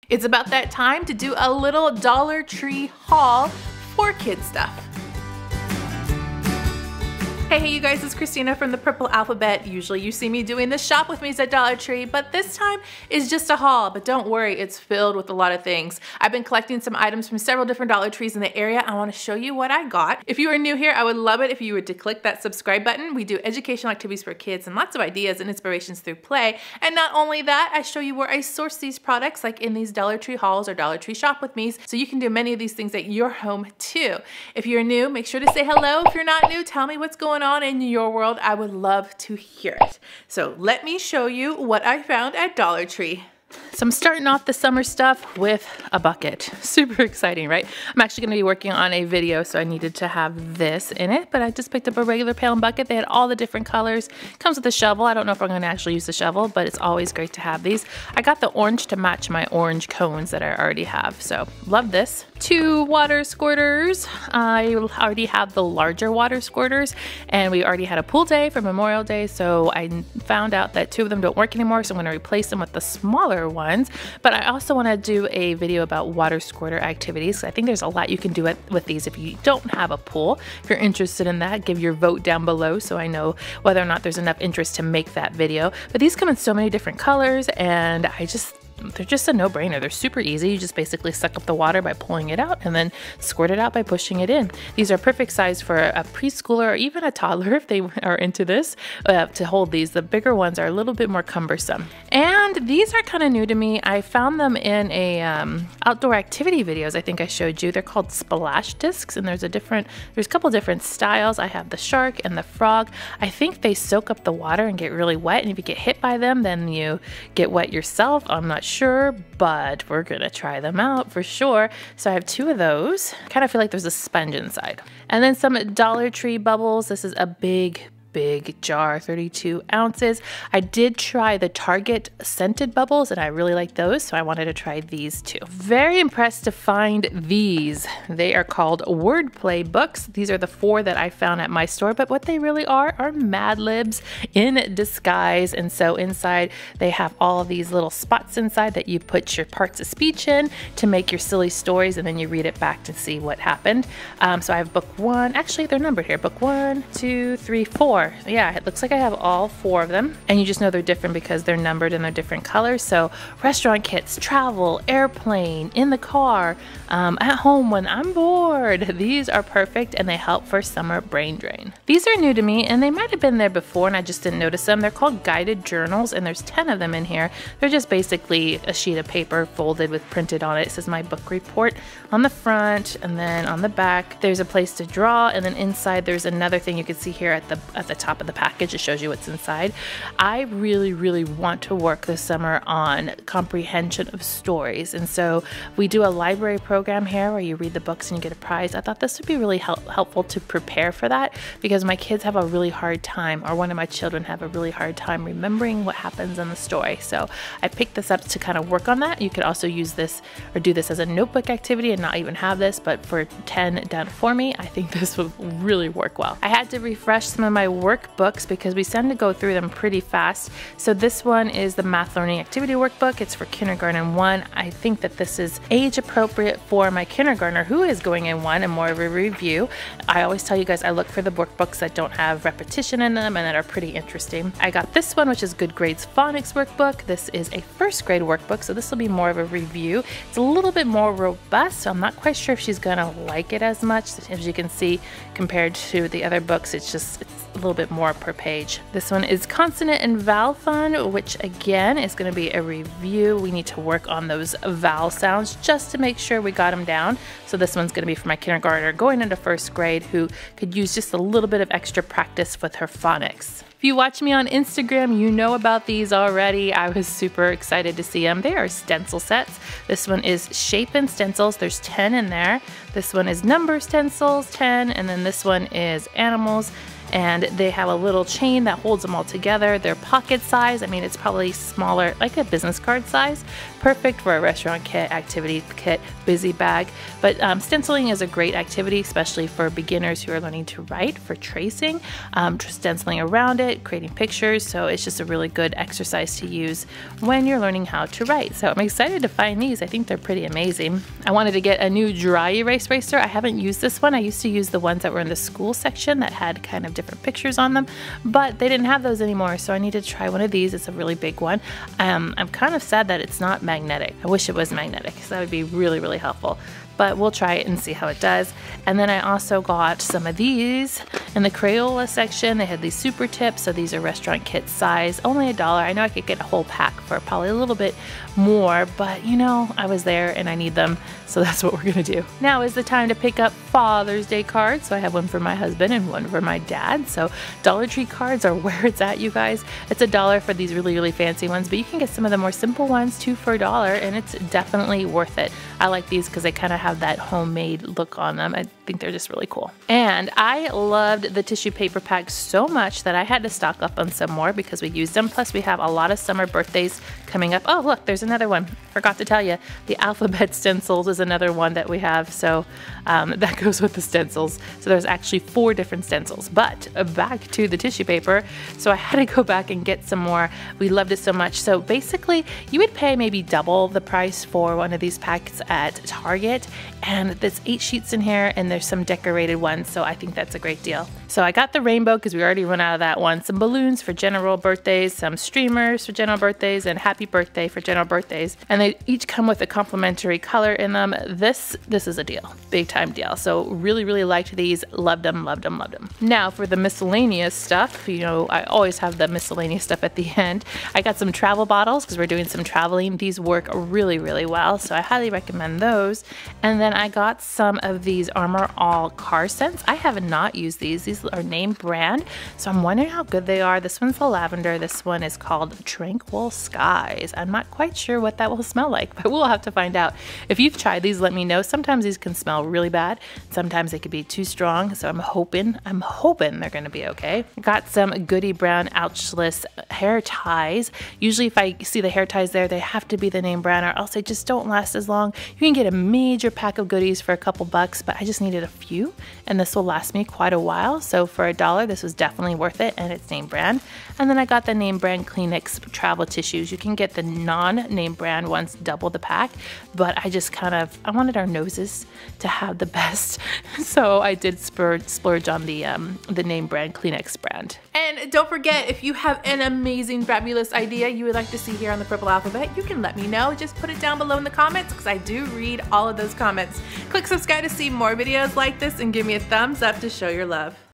It's about that time to do a little Dollar Tree haul for kid stuff. Hey you guys, it's Christina from the Purple Alphabet. Usually you see me doing the shop with me's at Dollar Tree, but this time is just a haul. But don't worry, it's filled with a lot of things. I've been collecting some items from several different Dollar Trees in the area. I want to show you what I got. If you are new here, I would love it if you were to click that subscribe button. We do educational activities for kids and lots of ideas and inspirations through play. And not only that, I show you where I source these products, like in these Dollar Tree hauls or Dollar Tree shop with me's, so you can do many of these things at your home too. If you're new, make sure to say hello. If you're not new, tell me what's going on in your world. I would love to hear it. So let me show you what I found at Dollar Tree. So I'm starting off the summer stuff with a bucket. Super exciting, right? I'm actually going to be working on a video, so I needed to have this in it, but I just picked up a regular pail and bucket. They had all the different colors. Comes with a shovel. I don't know if I'm going to actually use the shovel, but it's always great to have these. I got the orange to match my orange cones that I already have, so love this. 2 water squirters. I already have the larger water squirters, and we already had a pool day for Memorial Day, so I found out that 2 of them don't work anymore, so I'm going to replace them with the smaller ones. But I also want to do a video about water squirter activities. I think there's a lot you can do with these if you don't have a pool. If you're interested in that, give your vote down below so I know whether or not there's enough interest to make that video. But these come in so many different colors, and they're just a no-brainer. They're super easy. You just basically suck up the water by pulling it out and then squirt it out by pushing it in. These are perfect size for a preschooler or even a toddler if they are into this, to hold these. The bigger ones are a little bit more cumbersome. And these are kind of new to me. I found them in a outdoor activity videos I think I showed you. They're called splash discs, and there's a couple different styles. I have the shark and the frog. I think they soak up the water and get really wet, and if you get hit by them, then you get wet yourself. I'm not sure, but we're gonna try them out for sure. So I have 2 of those. I kind of feel like there's a sponge inside. And then some Dollar Tree bubbles. This is a big jar, 32 ounces. I did try the Target scented bubbles and I really like those, so I wanted to try these too. Very impressed to find these. They are called wordplay books. These are the 4 that I found at my store, but what they really are Mad Libs in disguise. And so inside they have all of these little spots inside that you put your parts of speech in to make your silly stories, and then you read it back to see what happened. So I have book 1, actually they're numbered here, book 1, 2, 3, 4. Yeah, it looks like I have all 4 of them, and you just know they're different because they're numbered and they're different colors. So restaurant kits, travel, airplane, in the car, at home when I'm bored. These are perfect, and they help for summer brain drain. These are new to me, and they might have been there before and I just didn't notice them. They're called guided journals, and there's 10 of them in here. They're just basically a sheet of paper folded with printed on it. It says my book report on the front, and then on the back there's a place to draw, and then inside there's another thing you can see here at the top of the package. It shows you what's inside. I really want to work this summer on comprehension of stories, and so we do a library program here where you read the books and you get a prize. I thought this would be really helpful to prepare for that, because my kids have a really hard time, or one of my children have a really hard time remembering what happens in the story. So I picked this up to kind of work on that. You could also use this or do this as a notebook activity and not even have this, but for 10 done for me, I think this would really work well. I had to refresh some of my workbooks because we tend to go through them pretty fast. So this one is the Math Learning Activity Workbook. It's for kindergarten 1. I think that this is age appropriate for my kindergartner who is going in 1 and more of a review. I always tell you guys I look for the workbooks that don't have repetition in them and that are pretty interesting. I got this one, which is Good Grades Phonics Workbook. This is a 1st grade workbook, so this will be more of a review. It's a little bit more robust, so I'm not quite sure if she's gonna like it as much. As you can see, compared to the other books, it's a little bit more per page. This one is Consonant and Vowel Fun, which again is going to be a review. We need to work on those vowel sounds just to make sure we got them down. So this one's going to be for my kindergartner going into 1st grade who could use just a little bit of extra practice with her phonics. If you watch me on Instagram, you know about these already. I was super excited to see them. They are stencil sets. This one is Shape and Stencils. There's 10 in there. This one is Number Stencils, 10, and then this one is Animals and they have a little chain that holds them all together. They're pocket size. I mean, it's probably smaller, like a business card size. Perfect for a restaurant kit, activity kit, busy bag. But stenciling is a great activity, especially for beginners who are learning to write, for tracing, stenciling around it, creating pictures. So it's just a really good exercise to use when you're learning how to write. So I'm excited to find these. I think they're pretty amazing. I wanted to get a new dry erase eraser. I haven't used this one. I used to use the ones that were in the school section that had kind of different pictures on them, but they didn't have those anymore. So I need to try one of these. It's a really big one. I'm kind of sad that it's not magnetic. I wish it was magnetic because that would be really, really helpful. But we'll try it and see how it does. And then I also got some of these in the Crayola section. They had these super tips, so these are restaurant kit size, only $1. I know I could get a whole pack for probably a little bit more, but you know, I was there and I need them, so that's what we're gonna do. Now is the time to pick up Father's Day cards. So I have one for my husband and one for my dad. So Dollar Tree cards are where it's at, you guys. It's $1 for these really, really fancy ones, but you can get some of the more simple ones too for $1, and it's definitely worth it. I like these because they kind of have that homemade look on them. I think they're just really cool. And I loved the tissue paper packs so much that I had to stock up on some more because we used them. Plus we have a lot of summer birthdays coming up. Oh, look, there's another one. Forgot to tell you, the alphabet stencils is another one that we have. So that goes with the stencils. So there's actually 4 different stencils, but back to the tissue paper. So I had to go back and get some more. We loved it so much. So basically you would pay maybe double the price for one of these packs at Target, and there's 8 sheets in here and there's some decorated ones, so I think that's a great deal. So I got the rainbow because we already run out of that one, some balloons for general birthdays, some streamers for general birthdays, and happy birthday for general birthdays, and they each come with a complimentary color in them. This is a deal, big time deal. So really, really liked these, loved them, loved them, loved them. Now for the miscellaneous stuff, you know, I always have the miscellaneous stuff at the end. I got some travel bottles because we're doing some traveling. These work really, really well, so I highly recommend those. And then I got some of these Armor All car scents. I have not used these. These are name brand, so I'm wondering how good they are. This one's the lavender. This one is called Tranquil Skies. I'm not quite sure what that will smell like, but we'll have to find out. If you've tried these, let me know. Sometimes these can smell really bad. Sometimes they could be too strong, so I'm hoping they're gonna be okay. Got some Goody Brown Ouchless hair ties. Usually if I see the hair ties there, they have to be the name brand or else they just don't last as long. You can get a major pack of goodies for a couple bucks, but I just needed a few, and this will last me quite a while. So for $1, this was definitely worth it, and it's name brand. And then I got the name brand Kleenex travel tissues. You can get the non-name brand ones, double the pack, but I wanted our noses to have the best, so I did splurge on the name brand Kleenex brand. And don't forget, if you have an amazing, fabulous idea you would like to see here on the Purple Alphabet, you can let me know. Just put it down below in the comments because I do read all of those comments. Click subscribe to see more videos like this and give me a thumbs up to show your love.